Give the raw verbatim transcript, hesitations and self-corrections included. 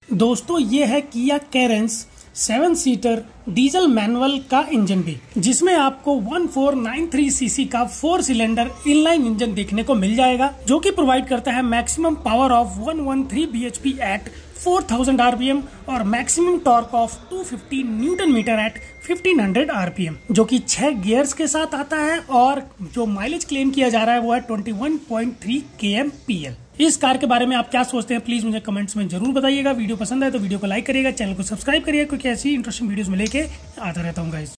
दोस्तों ये है Kia Carens seven seater diesel manual का इंजन भी, जिसमें आपको फोर्टीन सौ तिरानवे सीसी का फोर सिलेंडर इनलाइन इंजन देखने को मिल जाएगा, जो कि प्रोवाइड करता है maximum power of one one three BHP at four thousand RPM और maximum torque of two fifty newton metre at fifteen hundred RPM, जो कि छह गियर्स के साथ आता है। और जो माइलेज क्लेम किया जा रहा है वो है twenty one point three KMPL. इस कार के बारे में आप क्या सोचते हैं, प्लीज मुझे कमेंट्स में जरूर बताइएगा। वीडियो पसंद है तो वीडियो को लाइक करिएगा, चैनल को सब्सक्राइब करिएगा, क्योंकि ऐसी इंटरेस्टिंग वीडियोस में लेके आता रहता हूँ गाइस।